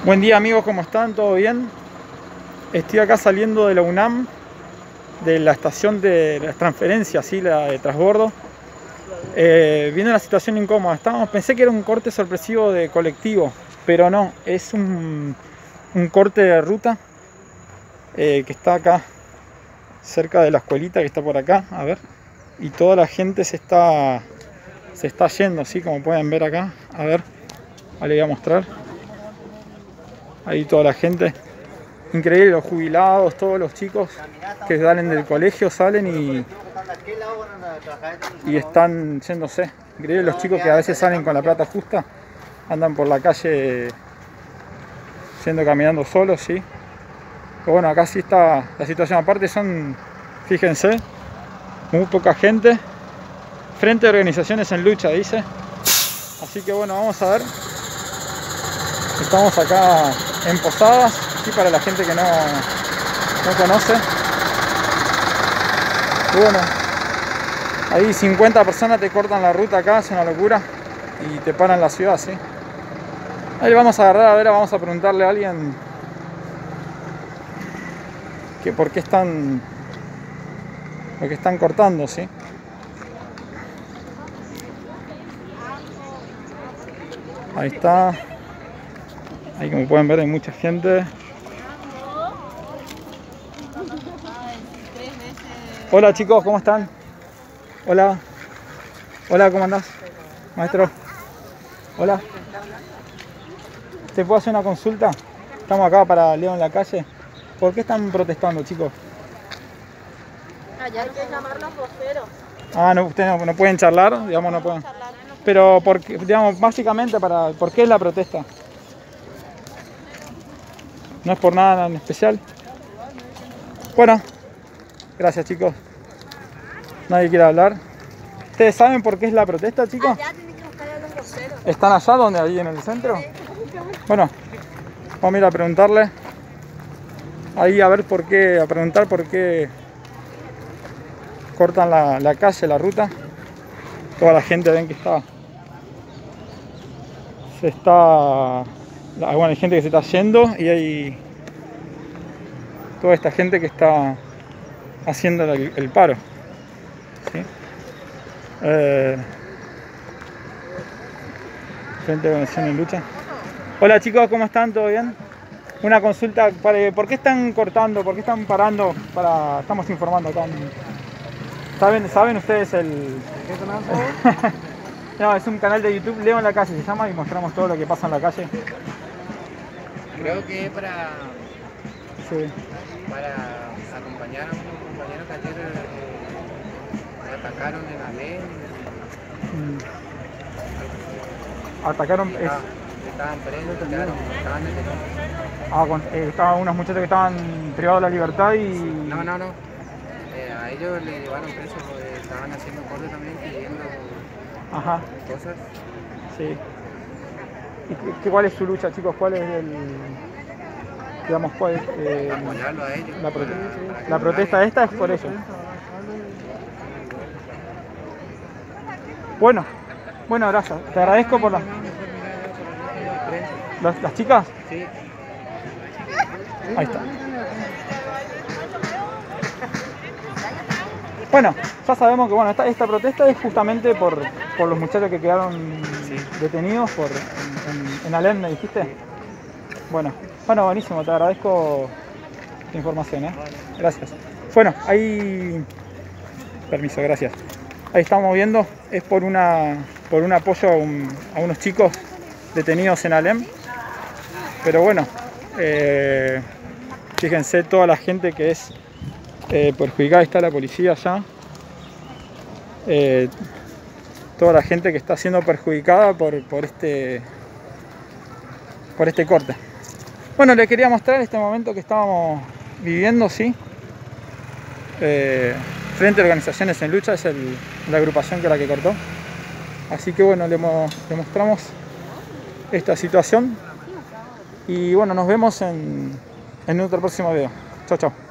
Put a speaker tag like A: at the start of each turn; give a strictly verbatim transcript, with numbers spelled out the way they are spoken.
A: Buen día amigos, ¿cómo están? ¿Todo bien? Estoy acá saliendo de la UNAM, de la estación de las transferencias, ¿sí? La de transbordo. Eh, viene una situación incómoda. Estábamos, pensé que era un corte sorpresivo de colectivo, pero no, es un, un corte de ruta eh, que está acá, cerca de la escuelita que está por acá, a ver. Y toda la gente se está, se está yendo, ¿sí? Como pueden ver acá, a ver, ahora les voy a mostrar. Ahí toda la gente, increíble, los jubilados, todos los chicos que salen del colegio salen y, y están yéndose. Increíble, los chicos que a veces salen con la plata justa, andan por la calle yendo caminando solos, ¿sí? Pero bueno, acá sí está la situación. Aparte son, fíjense, muy poca gente. Frente a organizaciones en lucha, dice. Así que bueno, vamos a ver. Estamos acá en Posadas, y para la gente que no, no conoce. Y bueno, ahí cincuenta personas te cortan la ruta acá, es una locura. Y te paran la ciudad, ¿sí? Ahí vamos a agarrar, a ver, vamos a preguntarle a alguien que por qué están, por qué están cortando, ¿sí? Ahí está. Ahí como pueden ver hay mucha gente. Hola chicos, ¿cómo están? Hola. Hola, ¿cómo andás? Maestro. Hola. ¿Te puedo hacer una consulta? Estamos acá para Leo en la calle. ¿Por qué están protestando, chicos?
B: Allá hay que llamar a los voceros.
A: Ah, no, ustedes no, no pueden charlar, digamos, no pueden. Pero, por, digamos, básicamente, para, ¿por qué es la protesta? No es por nada en especial. Bueno, gracias chicos. Nadie quiere hablar. ¿Ustedes saben por qué es la protesta, chicos?
B: Allá tienen que buscar a los voceros.
A: ¿Están allá donde, ahí en el centro? Bueno, vamos a ir a preguntarle. Ahí a ver por qué, a preguntar por qué cortan la, la calle, la ruta. Toda la gente ven que está, se está, bueno, hay gente que se está yendo y hay toda esta gente que está haciendo el, el paro, ¿sí? Eh, Frente a Organización en Lucha. Hola chicos, ¿cómo están? ¿Todo bien? Una consulta, para, ¿por qué están cortando? ¿Por qué están parando? Para, estamos informando acá. ¿Saben, ¿saben ustedes el...? ¿Qué canal? No, es un canal de YouTube, Leo en la calle se llama, y mostramos todo lo que pasa en la calle.
C: Creo que es para,
A: Sí.
C: para acompañar a unos compañeros que ayer eh, atacaron en Alén.
A: Mm. Atacaron... Es...
C: Estaban, estaban presos, quedaron, estaban detenidos.
A: Ah, con, eh, estaban unos muchachos que estaban privados de la libertad y...
C: No, no, no. Eh, a ellos le llevaron presos porque estaban haciendo corte también, pidiendo
A: Ajá.
C: cosas.
A: Sí. ¿Y qué, cuál es su lucha, chicos? ¿Cuál es el... digamos, cuál es... Eh,
C: Apoyarlo a ellos.
A: la, prote
C: para, para
A: la protesta
C: nadie...
A: esta es por eso. Bueno, bueno, gracias. Te agradezco por la... ¿Las, las chicas?
C: Sí.
A: Ahí está. Bueno, ya sabemos que bueno, esta, esta protesta es justamente por, por los muchachos que quedaron
C: Sí.
A: detenidos por, en, en, en Alem, ¿me dijiste? Bueno, bueno, buenísimo, te agradezco la información, ¿eh? Gracias. Bueno, ahí... Permiso, gracias. Ahí estamos viendo, es por una por un apoyo a, un, a unos chicos detenidos en Alem. Pero bueno, eh, fíjense toda la gente que es eh, perjudicada. Ahí está la policía allá. Eh, toda la gente que está siendo perjudicada por, por, este, por este corte. Bueno, les quería mostrar este momento que estábamos viviendo, ¿sí? Eh, Frente a Organizaciones en Lucha es el, la agrupación que la que cortó. Así que bueno, le, mo le mostramos esta situación. Y bueno, nos vemos en, en otro próximo video. Chao, chao.